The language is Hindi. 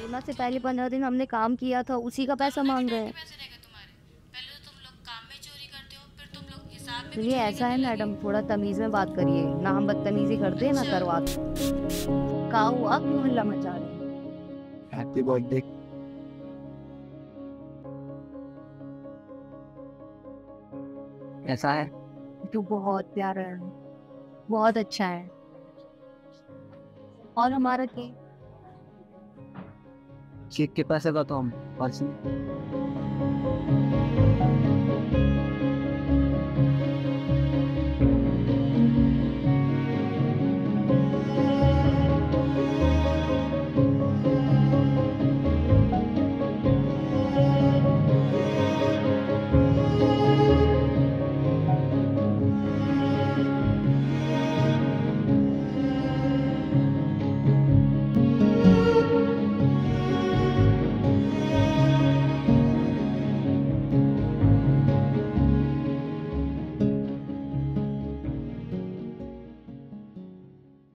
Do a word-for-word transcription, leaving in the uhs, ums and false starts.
कोरोना से पहले पंद्रह दिन हमने काम किया था, उसी का पैसा कोरोना के मांग रहे टाइम के हैं। पैसे रहेगा तुम्हारे। पहले तो तुम लोग काम में चोरी करते हो, फिर तुम लोग हिसाब में भी ये चोरी ऐसा है करने लगे। मैडम, थोड़ा तमीज में बात करिए ना, हम बदतमीजी करते हैं ना अच्छा। करवाते हैं। कहा हुआ क्यों हल्ला मचा रहे हैं? Happy birthday. कैसा है? तो बहुत प्यारा है, बहुत अच्छा है। और हमारा केक? केक के पैसे का तो हम पर्सनल